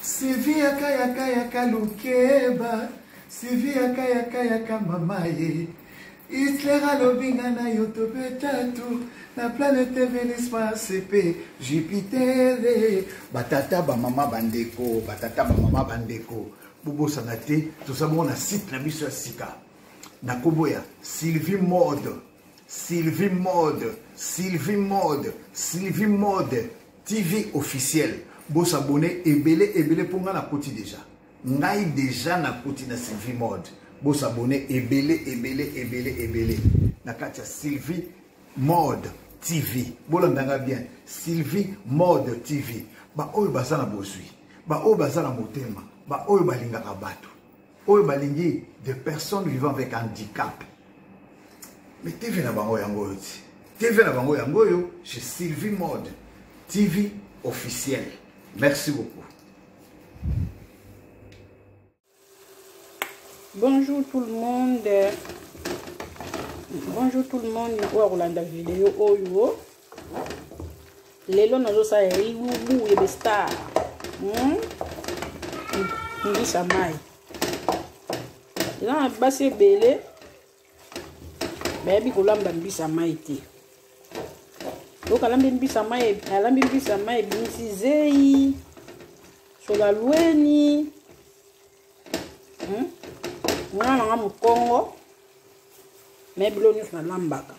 Sylvie yaka lukeba, Sylvie yaka mamaye. Hitler alobinga na yotobe tatu, na planète Vénus ma CP, Jupiter. Batata ba mama bandeko, Bobo sanate, tout ça bon na site na biso sika. Na koboya, Sylvie Mode, TV officiel. Bo s'abonner ebele pour nga na koti déjà. Ngai déjà na koti na Sylvie Mode. Bo s'abonner ebele. Na katia Sylvie Mode TV. Bo landanga bien. Sylvie Mode TV. Ba oyo basana bosui. Ba oyo basana motema. Ba oyo balingaka bato. Oyo balingi des personnes vivant avec handicap. Mais TV na bango yango yoti. TV na bango yango yo chez Sylvie Mode TV officiel. Merci beaucoup. Bonjour tout le monde. Ou Rolanda vidéo oyo. Lelo nazo sa ribu yebe star. Mbisa mai. Ila basi bele. Baby kolamba mbisa mai te. Donc alambi mbisa mai binisi zei. Sola lueni. Mwana nga mukongo. Mebilo nyusu na lambaka.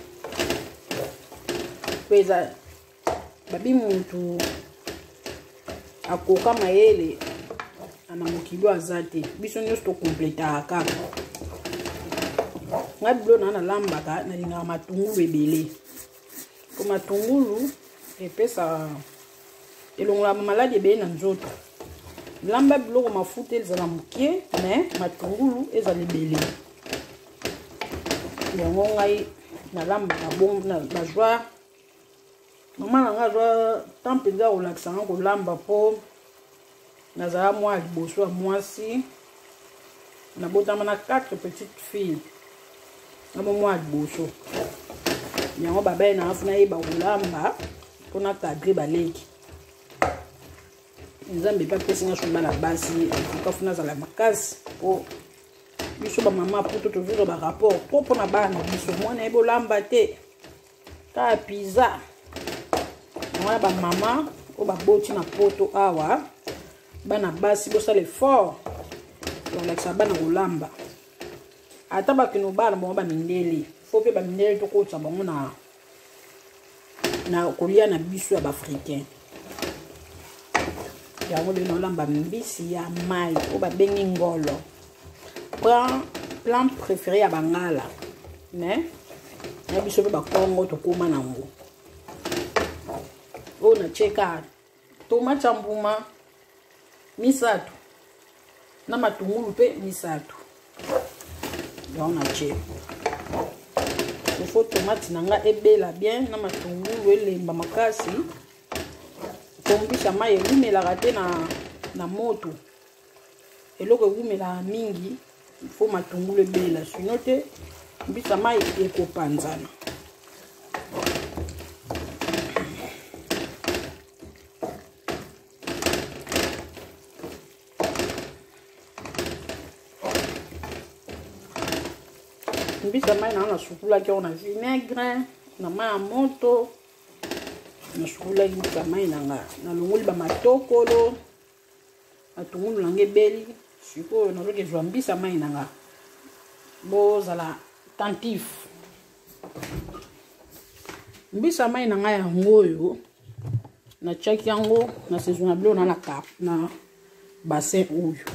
Kweza babi muntu akoka mayele ana mukilo azate. Biso nyusu to completa akaka. Nga bilo na lambaka na linga matungulu ebele. Ko matungulu epesa elongola maladi ebele na nzoto. Lamba biloko mafuta ezala mukie mais matungulu ezala ebele. Yango ngai na lamba na bon na joie. Mama nga joie tant penza relaxa nga ko lamba po nazala moi liboso mwasi. Na botama na 4 petites filles. Na moi liboso. Yango baba na afuna yeba kolamba pona tagre baleki. Nzambe pa pesi nga shomba na basi akafuna zala makasi po biso ba mama poto toujours ba rapport trop pona bana biso mwana yebo lamba te ka pizza mwana ba mama o ba boti na poto awa bana basi bosa le fort donc ça bana kolamba ata ba kino bana mo ba mindeli faut pe ba mindeli to ko tsa bango na kolia na biso ya ba africain. Yango lino lamba mbisi ya mai o ba bengi ngolo. Plan préféré ya bangala. Mais na biso ba Kongo to koma nango. O na cheka tomate mbuma misatu. Na matungulu pe misatu. Yango na che. Il faut tomate nanga ebela bien na matungulu elemba makasi. Kombisa mai elumela rate na moto. Eloko elumela mingi, il faut matungulu ebela. Sinon te mbisa mai ekopanzana. Mbisa mai na sukula ki on a vinaigre, na mai moto. Na shukula mbisa mai nanga na longoli ba matokolo atungulu nange beli siko na roke jwa mbisa mai nanga bozala attentif. Mbisa mai nanga ya ngoyo na chaki yango na saison na blo na cap na bassin oyo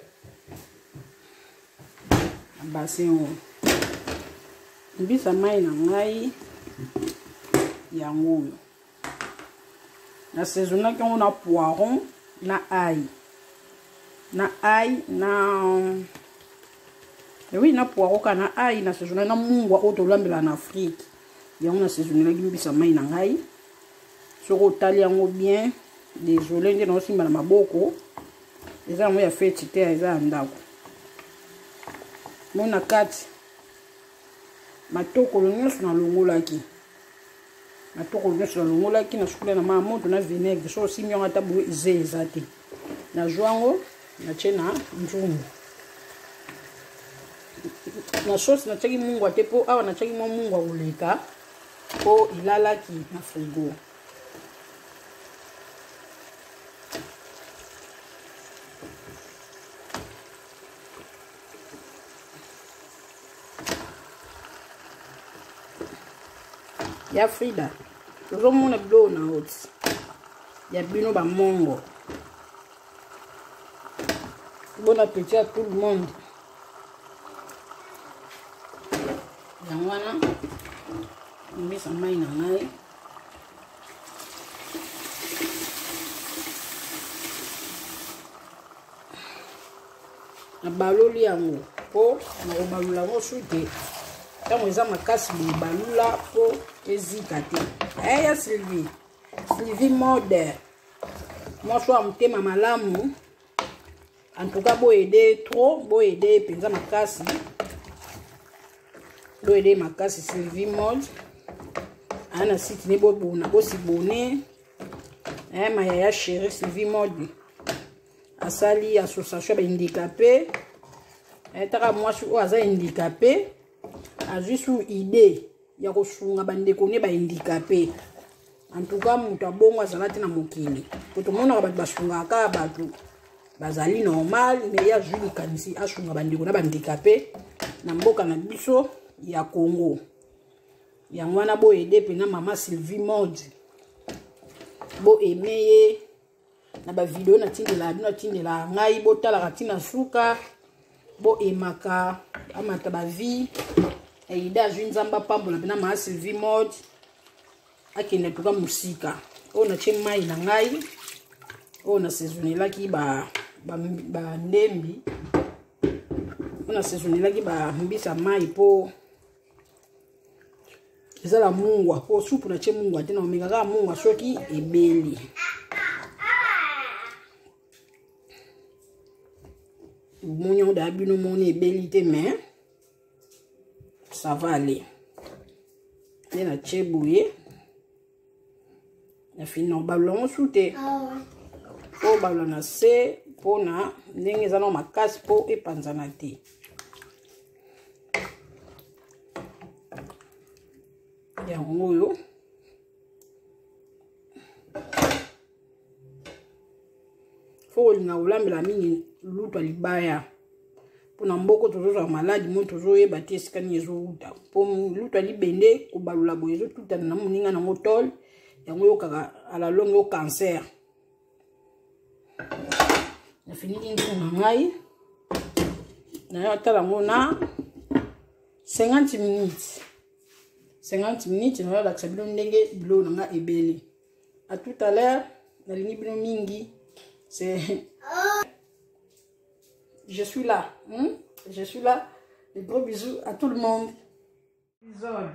mbisa mai nangai ya ngoyo na saison na qu'on a poiron na ail oui na poiron kana ail na saison na mungwa o to lambela na Afrique yango na saison na mbisa mai na ngai soko tali yango bien désolé nde na simba na maboko eza mo ya feti te eza ndako mona kati matokolo nyonso na longolaki matoko nyonso na longolaki na sukula na moto na vinaigre so simbi yango ata boye eza te na joango na chena nzungu na sauce na chaki mungu ate po awa na chaki mwa mungu uleka po ilalaki na frigo ya Frida tozomona bilo na hot ya bino ba mongo. Bon appétit à tout le monde. Yangwana mbisa mai na ngai na baloli yango po na obalula ngo sute kama eza makasi balula po ezika te. Ya Sylvie mode moi so amtema malamu en tout cas bo aider trop bo aider penza makasi bo aider makasi Sylvie mode ana site ne bo bona bo si boné ma ya chérie Sylvie mode asali association ba handicapé taka moi so aza handicapé a juste idée ya ko sunga bandeko ne ba handicapé. En tout cas mutu abongo azalaki na mokili po tomonaka bato basungaka bato bazali normal mais ya juli kanisi asunga bandeko na bandikape na mboka na biso ya Congo. Yango wana bo ede pena mama Sylvie mode bo emeye na ba video na tindela ngai bo talaka tina suka bo emaka amata ba vie eida junzamba pambola pena mama Sylvie mode akende tuka musika ona chemai na ngai ona sezonelaki ba ndembi ona sezonelaki ba mbisa mai po ezala mungwa po supu na chemungwa tena omeka ka mungwa soki ebeli munyo da bino moni ebeli te mais ça va aller na chebouye na fino balon soute po balona se po na ndenge zana makasi po epanzana te ya ngoyo fo linga ulambela mingi lutu libaya po na mboko tozoza maladi mo tozoyeba te sikani ezouta po lutu libende kobalula boye ezotutana na moninga na motol yango yokaka ala longue au cancer. Na fini na ngai na yotala ngona 50 minutes. 50 minutes na la sabilo ndenge bilo na ebeli. À tout à l'heure na lingi bino mingi c'est je suis là. Je suis là. Des gros bisous à tout le monde. Épisode.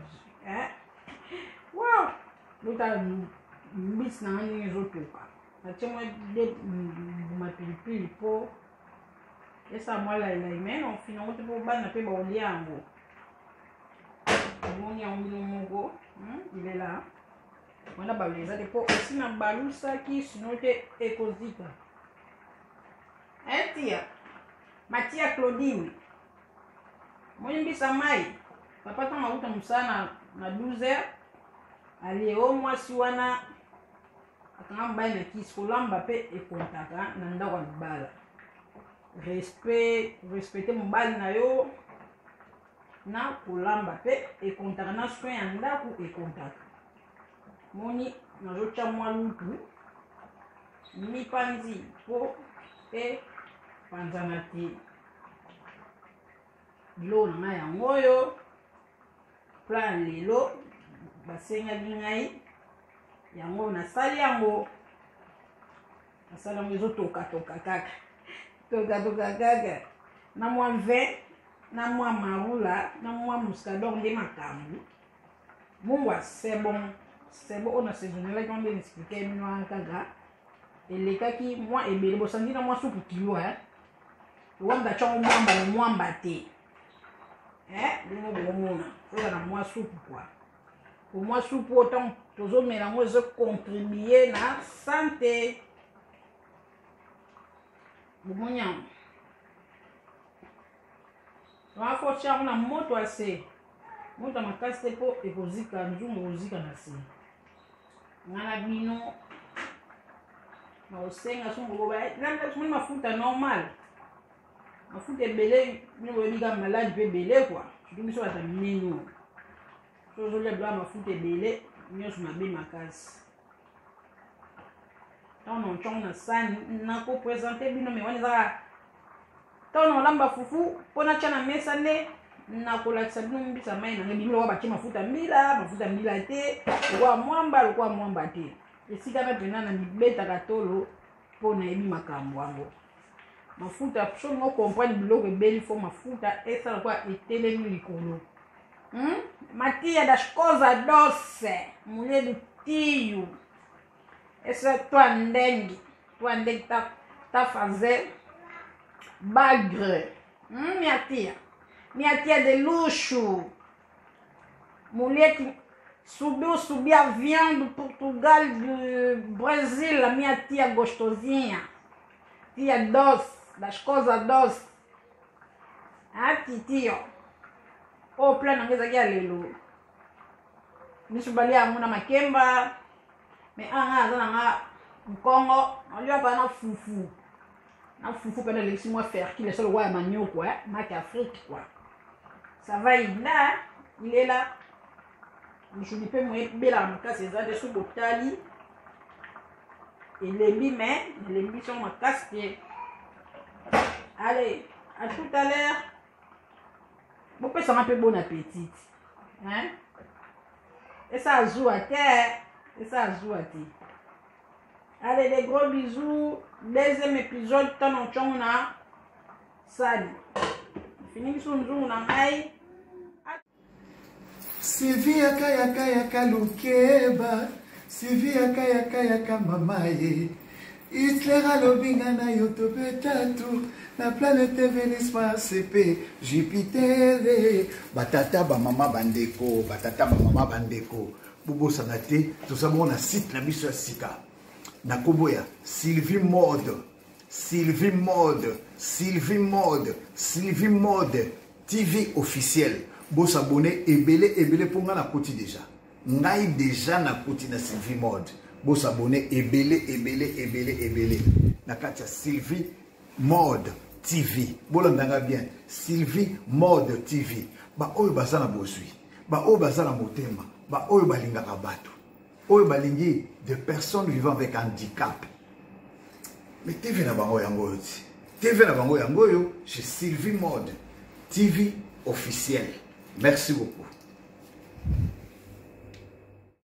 Wow. Luta mbisi na ngani ezotoka na chemwa de mapilipili po esa mwala ila imeno fina wote po bana pe ba oliango moni ya ngino mongo il est là on a baleza de po aussi na balusa ki sinote ekozika tia Matia Claudine moni mbisa mai papa ta mauta musana na 12h ali o mwasi wana akamba na kisolamba pe ekontaka na ndako ya libala respecter mobali na yo na kolamba pe ekontaka na soin ya ndako ekontaka moni nazocha mwa lutu mipanzi po e panzana te bilo na yango oyo plan lelo basenga ngai yango na sali yango asala mwezo toka kaka na mwa vin na mwa marula na mwa muscador nde makambu mungwa c'est bon on a saisonné quand on expliquer mino kaka elekaki mwa ebele bosangi na mwa supu kilo wanda chongo mwamba te ndimo bomona oza na mwa supu kwa pour moi soupe autant toujours mélanger contribuer na santé Bumonya. On faut chercher na moto assez. Moto makasi po ekozika nzungu ozika na se. Ngana bino na osenga songo ba nanga sumuni mafuta normal. Mafuta ebele bino bobiga malade pe belé quoi. Tu biso ata mineno. So le blanc mafuta ebele nyoso mabe makasi. On chong na sani na ko présenter bino me wani za tono lamba fufu pona chana mesa ne na ko la sabino mbisa mai na bino wa baki mafuta mbila te kwa mwamba te esika na pena na mibeta katolo pona ebi makambo wango mafuta so ngo comprendre biloko ebeli fo mafuta esa kwa etelemi likolo matia das coisa doce mulher do tio. Essa tua dengue tá fazendo bagre. Minha tia de luxo. Mulher que subiu avião do Portugal, do Brasil, a minha tia gostosinha. Tia doce, das coisas doces. Ah, tio. Oh, plano ngeza kia lelo. Nisubalia muna makemba. Mais nga Congo, on lui a pas fufu. Na fufu pendant les 6 mois faire qu'il est seul roi manio quoi, mat Afrique quoi. Ça va il là, il est là. Je ne peux moins bela ma casse ça de sous botali. Et les mi sont ma casse. Allez, à tout à l'heure. Bon ça m'a fait bon appétit. Hein? Et ça joue à terre. Et ça joue à ti. Allez, des gros bisous. Deuxième épisode, tant on chona. Salut. Fini sur nous na ngai. Sylvie yaka lukeba. Sylvie yaka mamaye. Hitler alobinga na yotobe tatu. Na planète Vénus ma CP Jupiter. Batata ba mama bandeko. Bobo Sanate, tout ça bon, on a site na biso sika. Na koboya, Sylvie Mode TV officiel. Bo s'abonner ebele pour nga na koti déjà. Ngai déjà na koti na Sylvie Mode. Bo s'abonner ebele. Na katia Sylvie Mode TV. Bolondanga bien. Sylvie Mode TV. Ba oyo basana bosui. Ba oyo basana motema. Ba oyo balingaka bato. Oyo balingi de personnes vivant avec handicap. Mais TV na bango yango yoti. TV na bango yango yo chez Sylvie Mode TV officiel. Merci beaucoup.